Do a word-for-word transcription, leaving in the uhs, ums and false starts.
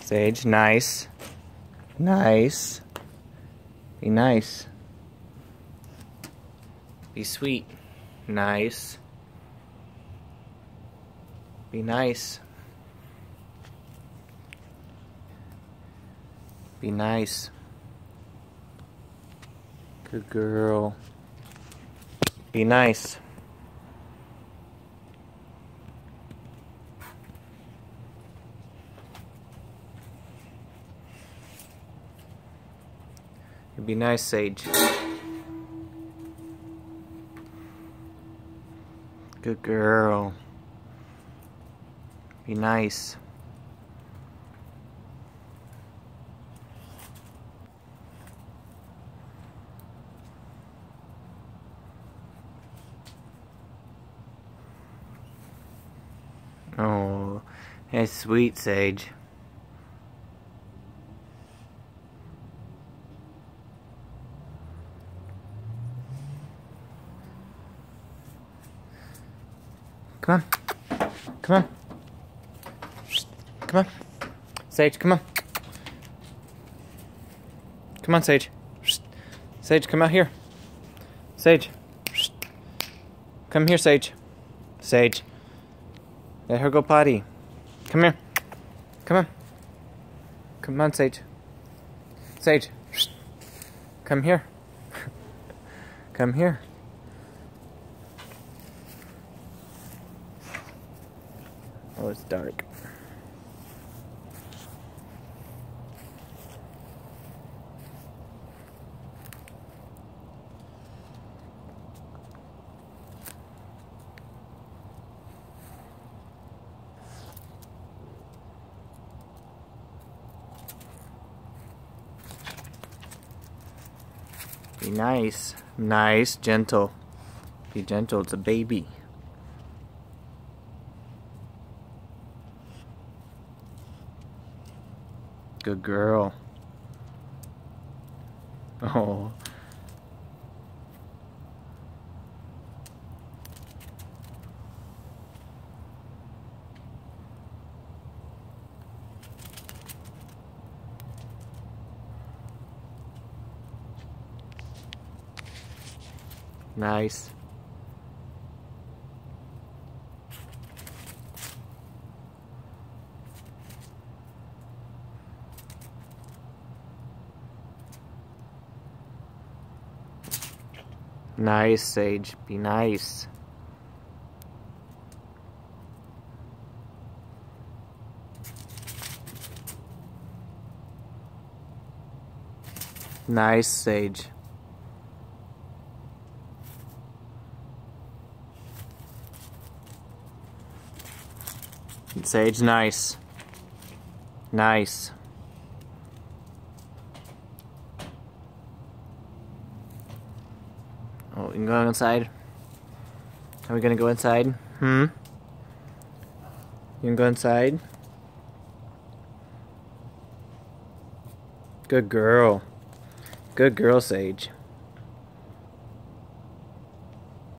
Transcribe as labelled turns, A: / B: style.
A: Sage, nice. Nice. Be nice. Be sweet. Nice. Be nice. Be nice. Good girl. Be nice. Be nice, Sage. Good girl. Be nice. Oh, that's sweet, Sage. Come on. Come on. Come on. Sage, come on. Come on, Sage. Sage, come out here. Sage. Come here, Sage. Sage. Let her go potty. Come here. Come on. Come on, Sage. Sage. Come here. Come here. Oh, it's dark. Be nice. Nice, gentle. Be gentle, it's a baby. Good girl. Oh. Nice. Nice, Sage. Be nice. Nice, Sage. Sage, nice. Nice. Oh, we can go inside? Are we gonna go inside? Hmm? You can go inside? Good girl. Good girl, Sage.